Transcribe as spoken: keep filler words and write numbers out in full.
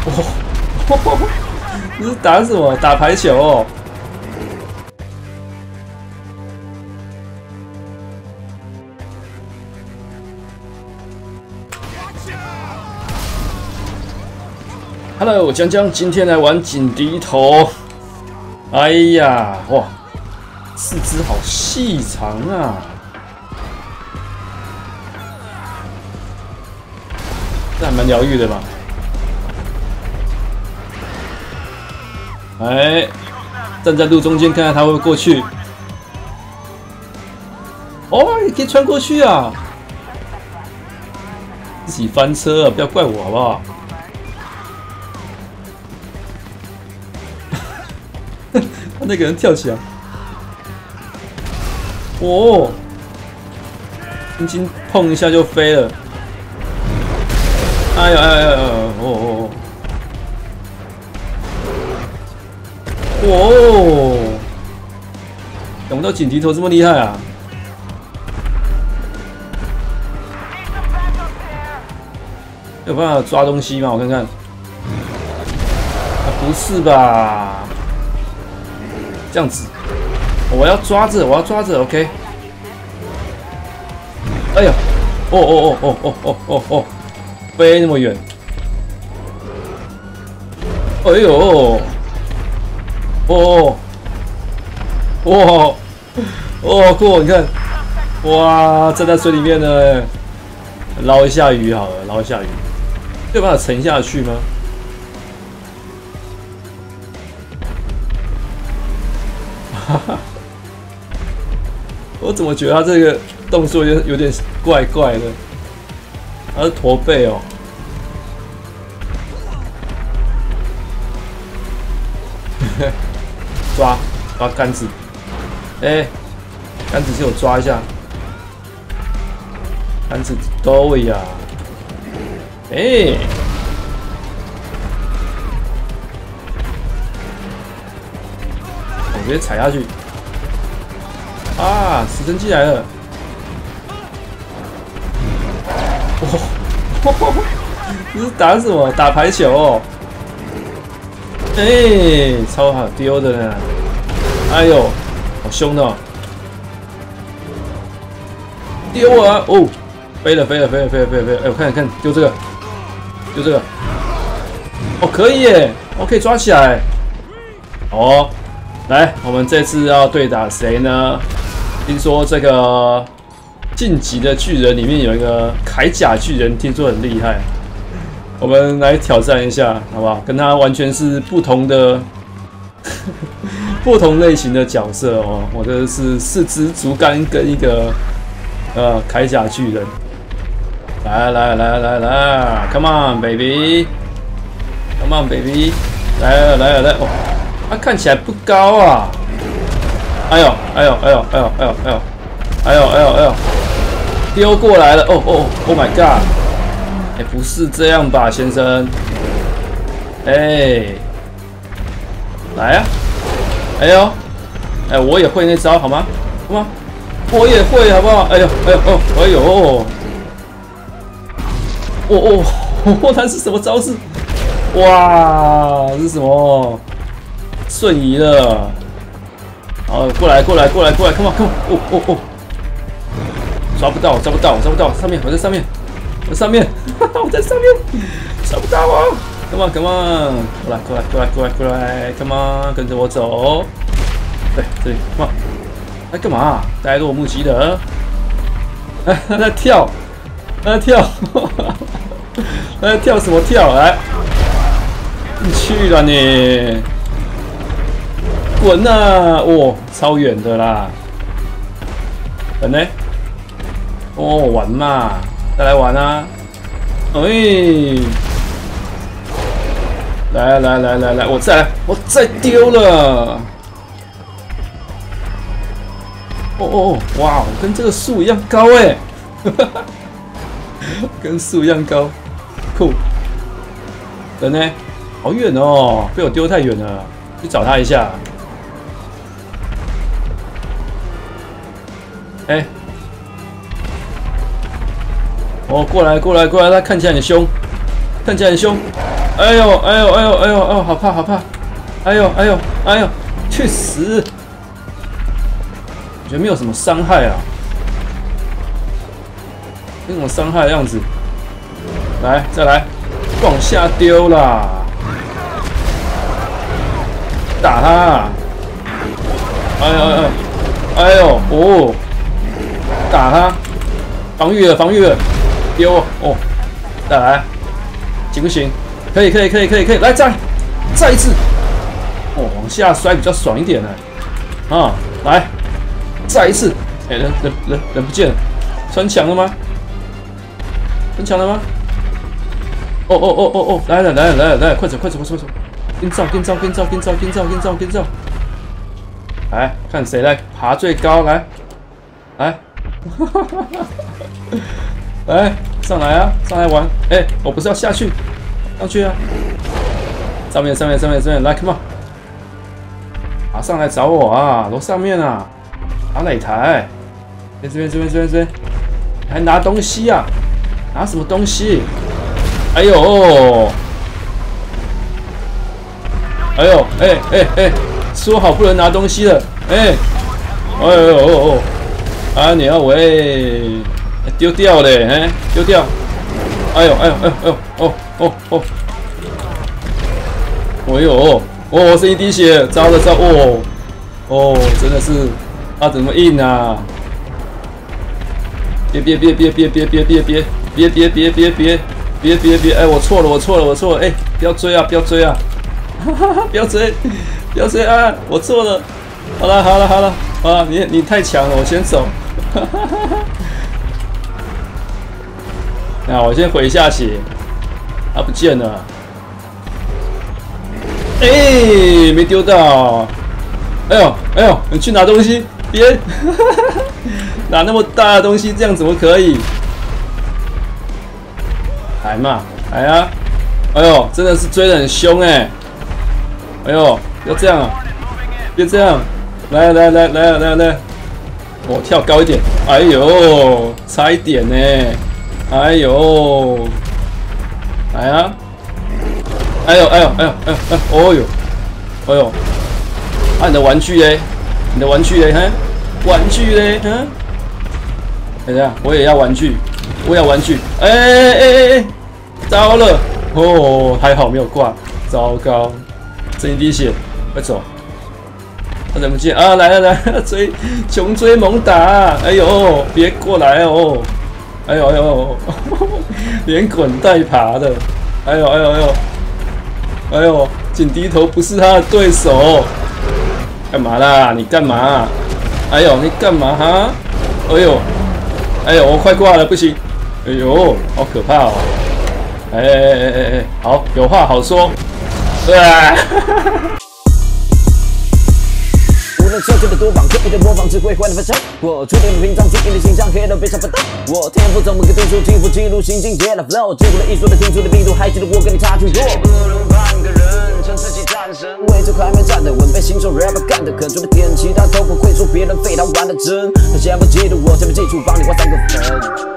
哦，你是打什么？打排球哦。Hello， 我江江今天来玩警笛头。哎呀，哇，四肢好细长啊！这还蛮疗愈的嘛。哎，站在路中间，看看他会不会过去。哦，也可以穿过去啊！自己翻车啊，不要怪我好不好？那个人跳起来，哦，轻轻碰一下就飞了。哎呦哎呦哎呦！哦哦哦！哦，想不到警笛头这么厉害啊！有办法抓东西吗？我看看。啊，不是吧？这样子，我要抓着，我要抓着 ，OK。哎呀，哦哦哦哦哦哦哦哦，飞那么远，哎呦，哦，哇，哦酷，你看，哇，站在水里面呢，捞一下鱼好了，捞一下鱼，有办法沉下去吗？我怎么觉得他这个动作有有点怪怪的？他是驼背哦。抓抓杆子，哎、欸，杆子借我抓一下。杆子多呀！哎、欸，我直接踩下去。啊！死神机来了！哦，你是打什么？打排球哦！哎、欸，超好丢的呢！哎呦，好凶的、哦！丢啊！哦，飞了飞了飞了飞了飞了飞了！哎，我看看，丢这个，丢这个。哦，可以耶！我可以抓起来。哦，来，我们这次要对打谁呢？听说这个晋级的巨人里面有一个铠甲巨人，听说很厉害。我们来挑战一下，好不好？跟他完全是不同的、不同类型的角色哦。我这是四只竹竿跟一个呃铠甲巨人。来来来来来 ，Come on baby，Come on baby， 来了来了来！哦，他看起来不高啊。哎呦哎呦哎呦哎呦哎呦哎呦哎呦哎呦哎呦，丢过来了！哦哦 ，Oh my god！ 哎、欸，不是这样吧，先生？哎、欸，来啊！哎呦，哎、欸，我也会那招，好吗？好吗？我也会，好不好？哎呦哎呦哦哎呦！哦哦哦，他是什么招式？哇，这是什么？瞬移了！好，过来，过来，过来，过来 ，come on，come on， 哦哦哦，抓不到，抓不到，抓不到，上面，我在上面，我在上面，哈哈，我在上面，抓不到我 ，come on，come on， 过来，过来，过来，过来，过来 ，come on， 跟着我走，对，这里 ，come on， 在干嘛？呆若木鸡的，哎，他在跳，他在跳，他在跳什么跳？来，你去了你！滚啊！哦，超远的啦。人呢？哦，玩嘛，再来玩啊！哎，来来来来来，我再来，我再丢了。哦哦哦，哇，跟这个树一样高哎，跟树一样高，酷。人呢？好远哦，被我丢太远了，去找他一下。哎、欸，哦，过来，过来，过来！他看起来很凶，看起来很凶。 哎呦哎呦哎呦哎呦哦，好怕好怕！哎呦哎呦哎呦，去死！我觉得没有什么伤害啊，没什么伤害的样子。来，再来，往下丢啦！打他！哎呦哎呦哎呦哦！打他！防御了防御了！丢哦！再来，行不行？可以可以可以可以可以，来再再一次！哦，往下摔比较爽一点呢。啊，来，再一次！哎，人人人人不见了，穿墙了吗？穿墙了吗？哦哦哦哦哦，来了来了来了来了，快走快走快走快走！跟照跟照跟照跟照跟照跟照跟照！来看谁来爬最高，来来，来上来啊，上来玩！哎，我不是要下去，上去啊！上面上面上面上面，来 ，come on！ 爬上来找我啊，楼上面啊，爬哪台？这边这边这边这边，还拿东西啊？拿什么东西？哎呦！哎呦！哎哎哎！说好不能拿东西了，哎！哎呦哦哦！啊你要喂，丢掉嘞，哎，丢掉！哎呦哎呦哎呦哎呦哦哦哦！哎呦哦，剩一滴血，糟了糟哦哦，真的是啊，怎么硬啊？别别别别别别别别别别别别别别别别别！哎，我错了我错了我错了！哎，不要追啊不要追啊！哈哈哈，不要追！不要追啊！我错了。好了好了好了啊！你你太强了，我先走。那我先回一下血，他不见了。哎、欸，没丢到。哎呦哎呦，你去拿东西，别拿那么大的东西，这样怎么可以？来嘛，来啊！哎呦，真的是追得很凶哎、欸！哎呦，要这样啊！别这样，来来来来来来，我跳高一点。哎呦，差一点呢！哎呦，来啊！哎呦哎呦哎呦哎呦哎呦！哦呦，哎呦！啊，你的玩具嘞？你的玩具嘞？哈，玩具嘞？哈？等一下，我也要玩具，我也要玩具。哎哎哎哎！糟了！哦，还好没有挂，糟糕，剩一滴血，快走！他怎么见啊？来了来了，追穷追猛打！哎呦，别过来哦！哎呦哎呦，连滚带爬的！哎呦哎呦哎呦！哎呦，紧低头不是他的对手，干嘛啦？你干嘛？哎呦，你干嘛哈？哎呦，哎呦，我快挂了，不行！哎呦，好可怕哦！哎哎哎哎哎，好，有话好说。啊！无论受罪的多棒，刻意的模仿只会坏了分手。我注定屏障，注定的形象，黑到别想奋斗。我天赋怎么个读书，进步记录，行进接了 flow， 进步了艺术的听出的密度，还记得我跟你差距多。不能半个人称自己战神，位置还没站得稳，被新手 rapper 干得狠，除了点其他都不会说别人非他玩的真。他先不嫉妒我，前面记住帮你画三个分。